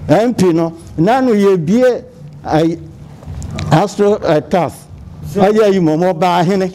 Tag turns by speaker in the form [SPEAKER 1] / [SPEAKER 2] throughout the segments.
[SPEAKER 1] MP no nanu ye bie Astroturf aya yi momo ba hene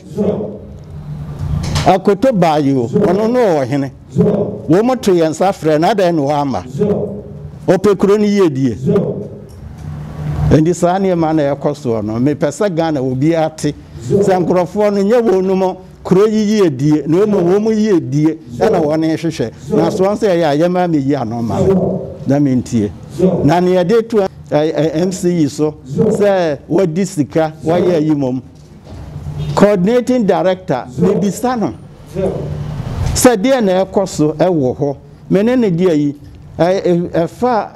[SPEAKER 1] akoto ba yo ono no wo hene wo moto yensa frɛ na da no ama opekuro ni yedie endi sane ma na ekoso no me pesa Ghana obi ate se nkrofo no nye wo no mo kuro yi yedie no mo wo mu yedie na wo ne hwehwe na so nse ya yema me yi anoma na mentie na ne de to MCE so say what this sika why yi mom coordinating director maybe sano say there na ekoso ewo ho menene dia yi fa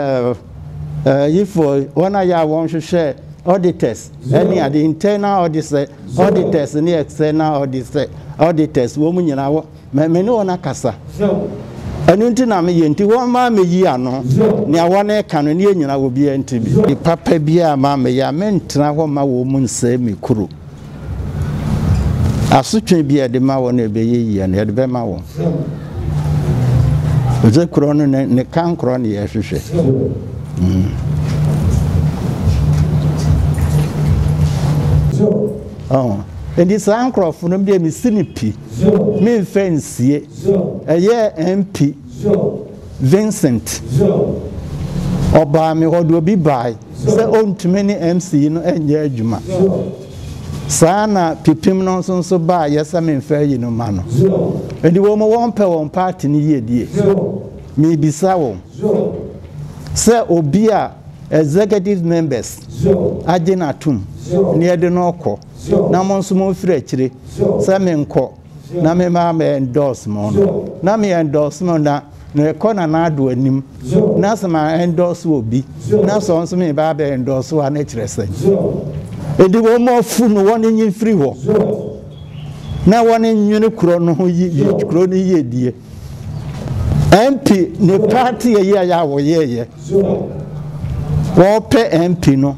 [SPEAKER 1] for one ya won share auditors any at the internal auditors and external auditors wo mu nyina wo me ne wona kasa anu nti na me yenti won ma me yi ano ne awone ka no ne nyina wo bia nti bi papa bia ma me ya mentena ho ma wo mu nsa me kuro asotwe bia de ma wo na be yi ya ne de be ma wo oje kuro no ne kan kuro ne ya hwehwe oh and this anchor for them be sinipi me fancy MP Vincent oba me hodo bi bai say on too many MC no enye adwuma sana pipim no so ba yesa me fa yi no ma no and wo mo won pe won party ni yedie me bisa wo say obi a executive members agena tum ne de no ko na mo nso mo firi akire say me nko na me ma endorse mo na me endorse mo na no ekona na ado anim na sama endorse obi na so nso me ba endorse wa na kire sen edi wo mo fu no won nyi firi ho na won nyune kuro no ho yi kuro no yedie MP ne party ye ya wo ye wo pe MP no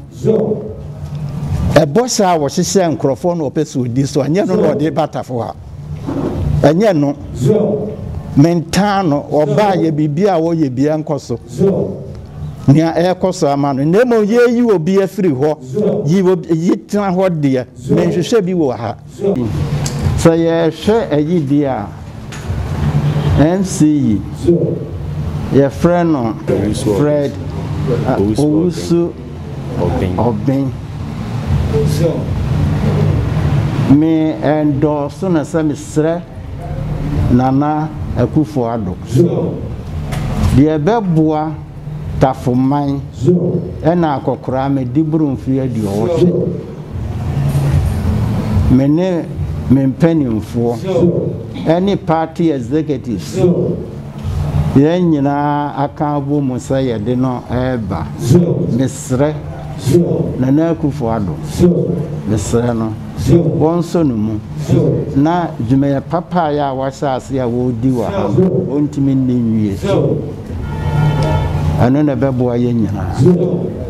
[SPEAKER 1] e bossa wo hihye nkrofo no opeso di so anye no no de batafo ha anye no mentano oba ye bibia wo ye bia nkoso nia ekoso amano nemo ye yi obi afiri ho yi tena ho de menhwehwe bi wo ha so ye hwe ayi dia NCE your friend no Fred Owusu Obin me endorse na sami sre Nana Akufo-Addo de beboa Tafohene ena akokora me diburu mfi adi owoche mene mempanimfo any party executives yen nyina aka bo musa ye de no eba mesre Nana Akufo-Addo mesre no wonso no mu na dwume papa ya wasase ya wo di wa ha ontimi nwie anu na bebo aye nyina